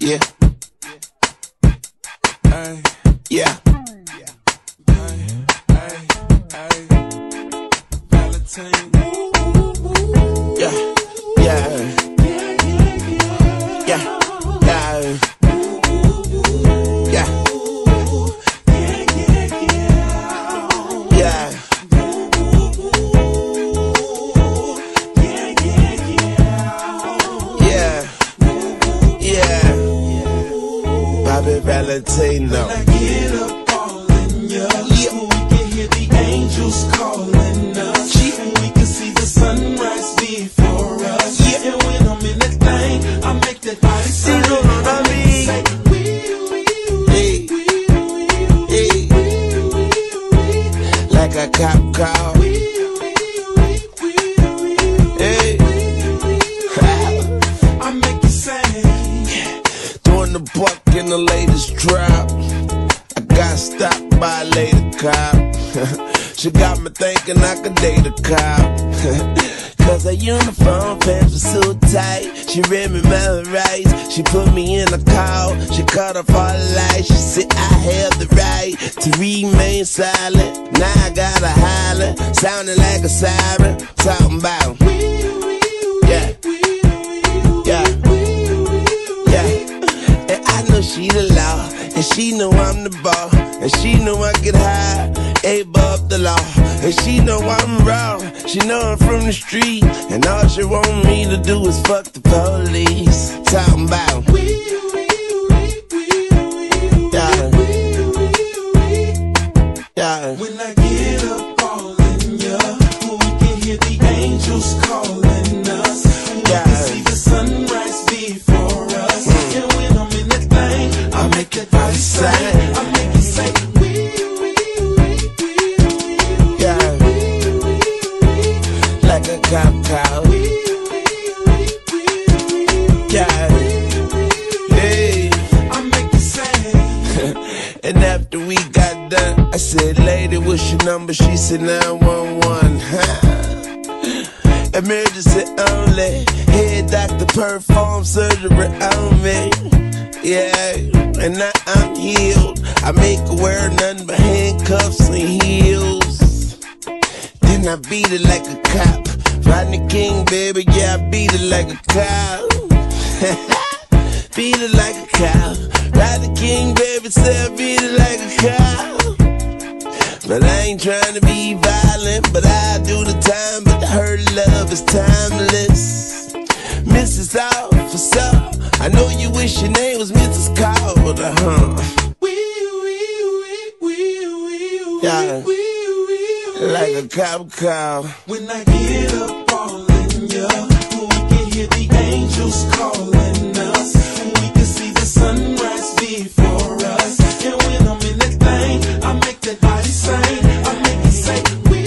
Yeah. Ay, Yeah. ay, ay, ay. Valentine. Yeah. Yeah. Yeah. Yeah. Yeah. Yeah. Yeah. Yeah. Bobby Valentino. When I get up all in ya, Yeah. we can hear the angels calling us, and we can see the sunrise before us. Yeah. And when I'm in that thing, I make that body You know what I mean? say, Hey. Hey. Like a cop call. Hey. I make you sing. Doing the buck in the latest drop. I got stopped by a lady cop. She got me thinking I could date a cop. Cause her uniform pants were so tight. She read me my rights. She put me in a call. She cut off all the lights. She said I have the right to remain silent. Now I gotta holler, sounding like a siren. Talking about yeah, yeah, yeah. And I know she the law, and she know I'm the ball, and she know I get high, above the law, and she know I'm raw. She know I'm from the street, and all she want me to do is fuck the police. Talking about yeah, yeah. When I get up all in ya, we can hear the angels calling us, and we can see the sunrise before us. And when I'm in that thing, I make that body say, I make it say, Yeah, like a cop cow. Yeah, hey. I make it say. And after we got done, I said, lady, what's your number? She said 911. Emergency only. Head doctor perform surgery on me. Yeah, and now I'm healed. I make her wear nothing but handcuffs and heels. Then I beat it like a cop. Rodney King, baby, yeah, I beat it like a cop. Beat it like a cow. Rodney King, baby, say I beat it like a cow. But I ain't trying to be violent, but I do the time. But her love is timeless. Mrs. Officer, I know you wish your name was Mrs. Calder, Yeah, like a cop cow. When I get up all in ya, we can hear the angels calling us, and we can see the sunrise before us. And when I'm in that thing, I make that body sing. I make it say,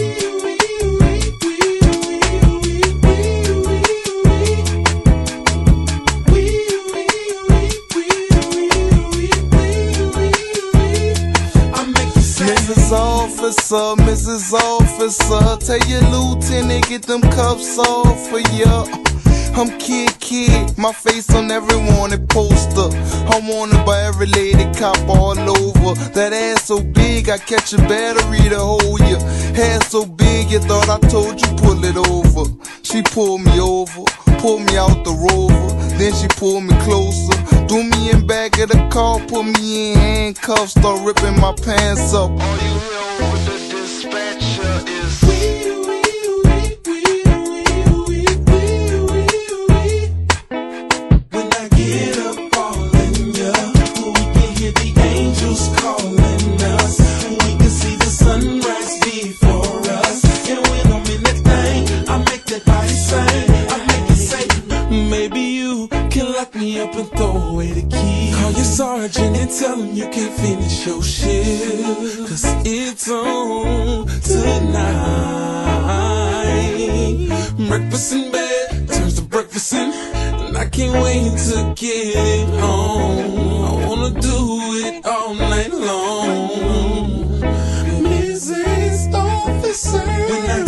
I make it say. Mrs. Officer, tell your lieutenant get them cuffs off for ya. I'm kid, my face on every wanted poster. I'm wanted by every lady cop all over. That ass so big, I catch a battery to hold ya. Hair so big, you thought I told you pull it over. She pulled me over, pulled me out the Rover. Then she pulled me closer, threw me in back of the car, put me in handcuffs, start ripping my pants up. All you hear over the dispatcher is When I get up all in ya, we can hear the angels calling us, and we can see the sunrise before us. And when I'm in that thing, I make that body sing. I make it say, maybe you can lock me up and throw away the key. Call your sergeant and tell him you can't finish your shift, 'cause it's on tonight. Breakfast in bed turns to breakfast in, and I can't wait to get it home. I wanna do it all night long. Mrs. Officer, when I